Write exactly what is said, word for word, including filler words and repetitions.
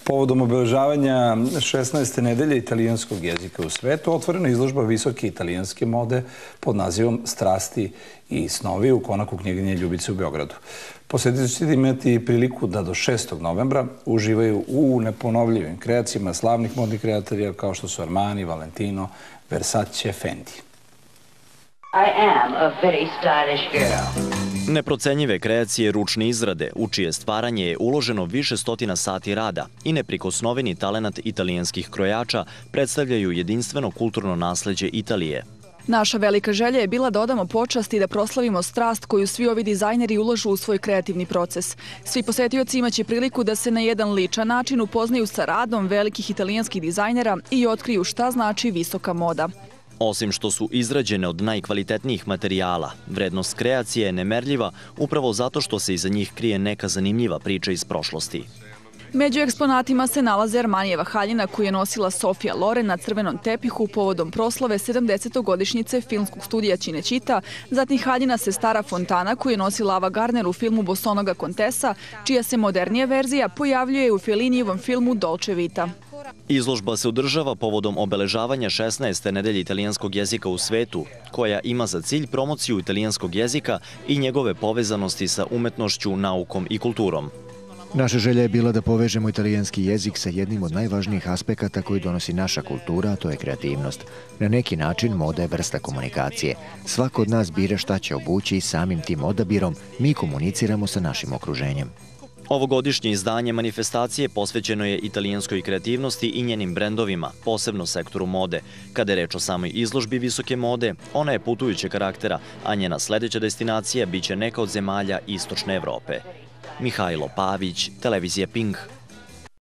Povodom obeležavanja šesnaeste nedelje italijanskog jezika u svetu otvorena izložba visoke italijanske mode pod nazivom Strasti i snovi u konaku knjiginje Ljubice u Beogradu. Posjetitelji će imati priliku da do šestog novembra uživaju u neponovljivim kreacijama slavnih modnih kreatorija kao što su Armani, Valentino, Versace, Fendi. I am a very stylish girl. Neprocenjive kreacije ručne izrade, u čije stvaranje je uloženo više stotina sati rada i neprikosnoveni talenat italijanskih krojača predstavljaju jedinstveno kulturno nasleđe Italije. Naša velika želja je bila da odamo počast i da proslavimo strast koju svi ovi dizajneri ulažu u svoj kreativni proces. Svi posetioci imaće priliku da se na jedan ličan način upoznaju sa radom velikih italijanskih dizajnera i otkriju šta znači visoka moda. Osim što su izrađene od najkvalitetnijih materijala, vrednost kreacije je nemerljiva upravo zato što se iza njih krije neka zanimljiva priča iz prošlosti. Među eksponatima se nalaze Armanijeva haljina koju je nosila Sofia Loren na crvenom tepihu povodom proslave sedamdesetogodišnjice filmskog studija Cinecittà, zatim haljina Sestara Fontana koju je nosila Ava Gardner u filmu Bosonoga Kontesa, čija se modernija verzija pojavljuje u Fellinijevom filmu Dolce Vita. Izložba se održava povodom obeležavanja šesnaeste nedelje italijanskog jezika u svetu, koja ima za cilj promociju italijanskog jezika i njegove povezanosti sa umetnošću, naukom i kulturom. Naša želja je bila da povežemo italijanski jezik sa jednim od najvažnijih aspekata koji donosi naša kultura, a to je kreativnost. Na neki način moda je vrsta komunikacije. Svako od nas bira šta će obući i samim tim odabirom mi komuniciramo sa našim okruženjem. Ovogodišnje izdanje manifestacije posvećeno je italijanskoj kreativnosti i njenim brendovima, posebno sektoru mode. Kada je reč o samoj izložbi visoke mode, ona je putujućeg karaktera, a njena sledeća destinacija biće neka od zemalja Istočne Evrope. Mihajlo Pavić, televizija Pink.